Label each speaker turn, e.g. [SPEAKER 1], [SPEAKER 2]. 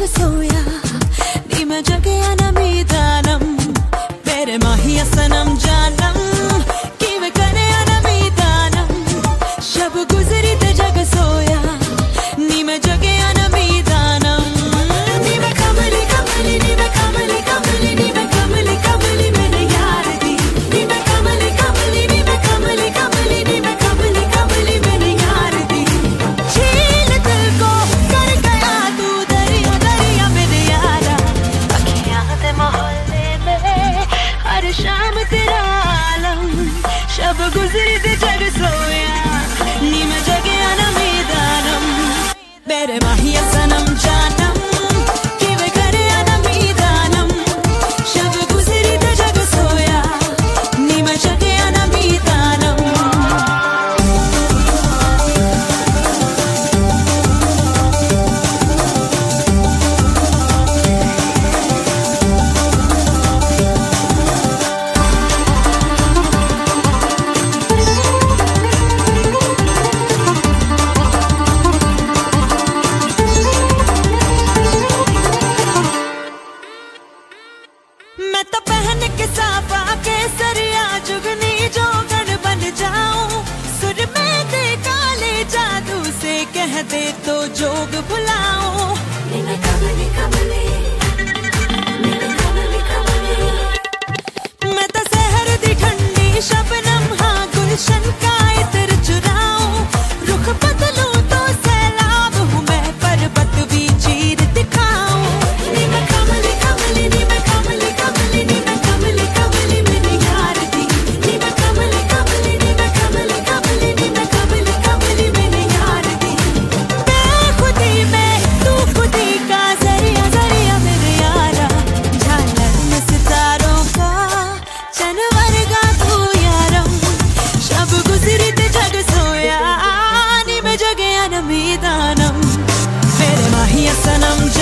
[SPEAKER 1] सोया नी मैं जगया ना मीदानम मेरे माहिया सनम जानम कि वे करे ना मीदानम शब गुजरी ते जग सोया नी मैं जगया ना मीदानम नी मैं कमली कमली नी मैं कमली कमली नी मैं कमली कमली मेरे यार दी नी मैं कमली कमली नी मैं कमली कमली नी मैं कमली कमली मेरे यार दी झील दिल को कर गया तू दरिया दरिया मेरे यारा अखियां दे मोहल्ले में हर शाम तेरा आलम शब गुजरी ते जग सोया नी मैं जगया ना मीदानम मेरे माहिया सनम जानम कि वे करे ना मीदानम शब गुजरी ते जग सोया नी मैं जगया ना मीदानम मैं तो पहन के साफा के सरिया जुगनी जोगन बन जाऊं सुर में दे काले जादू से कह दे तो जोग भुलाऊं नीने कमली कमली नीने कमली कमली मैं तो सहर दी ठंडी शबनम हाँ गुलशन का इत्र चुराऊं रुख बदलूं तो सैलाब हूँ मैं पर्वत भी चीर दिखाऊं नी मैं कमली कमली नी मैं कमली कमली नी मैं कमली कमली मेरे यार दी नी मैं कमली कमली नी मैं कमली कमली नी मैं कमली कमली मेरे यार दी बेखुदी में तू खुदी का जरिया जरिया मेरे यारा झालर में सितारों का चनवर का तू यारम शब गुजरी ते जग सोया नी मैं जगया ना मीदानम मेरे माहिया सनम